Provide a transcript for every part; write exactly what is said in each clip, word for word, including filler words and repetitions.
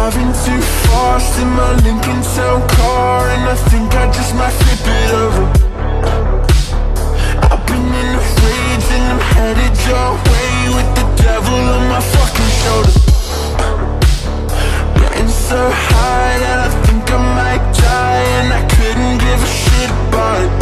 driving too fast in my Lincoln Town car, and I think I just might flip it over. I've been in a rage and I'm headed your way, with the devil on my fucking shoulder. Getting so high that I think I might die, and I couldn't give a shit about it.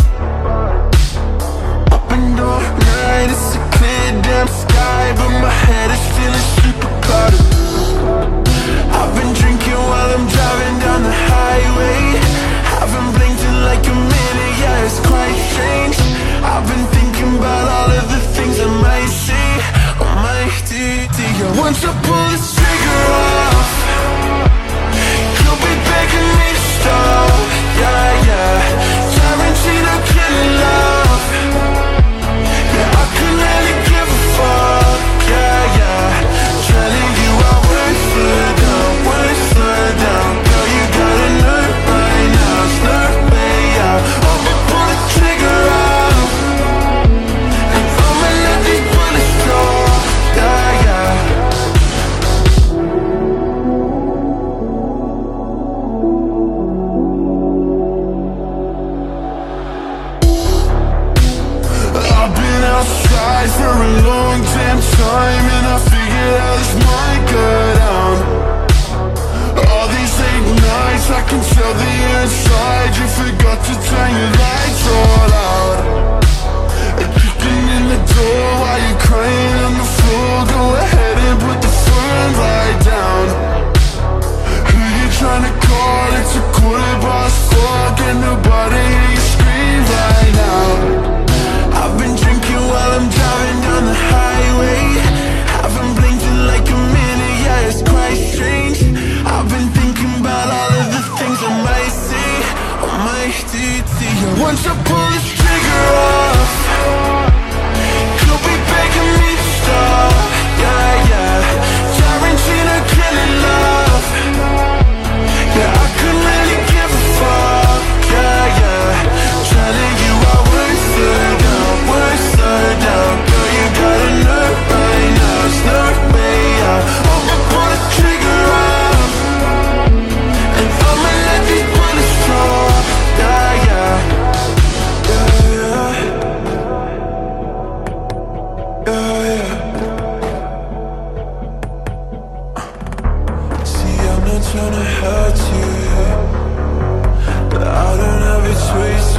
Up and all night, it's a clear damn sky, but my head is feeling super clouded. I've been drinking while I'm driving down the highway, haven't blinked in like a minute, yeah, it's quite strange. I've been thinking about all of the things I might say or might do to you. Once I pull this trigger off, you'll be begging me to stop. Yeah, yeah, Tarantino killing love. Yeah, I could really give a fuck. Yeah, yeah, telling you I won't slow down, won't slow down. Girl, you gotta know right now, there's no way out. I'ma pull the trigger off, and I'ma let these bullets drop. Yeah, yeah. I've been outside for a long damn time, and I figured how this might go down. All these late nights, I can tell the inside you forgot to turn your lights all out. Kicking in the door while you're crying on the floor. Go ahead and put the phone right down. Who you trying to call? It's a quarter past four. Can nobody hear you scream right now? I've been drinking while I'm driving down the highway, haven't blinked in like a minute, yeah, it's quite strange. I've been thinking about all of the things I might say or might do to you. Once I pull this trigger off, you'll be begging me to stop. Yeah, yeah, Tarantino killing love. Yeah, I couldn't really give a fuck. Yeah, yeah, telling you I won't slow down, won't slow down. Girl, you gotta know right now, there's no way out. I'ma pull the trigger off, and I'ma let these bullets drop. Yeah, yeah, yeah, yeah, yeah, yeah. See, I'm not tryna hurt you, but I don't have a choice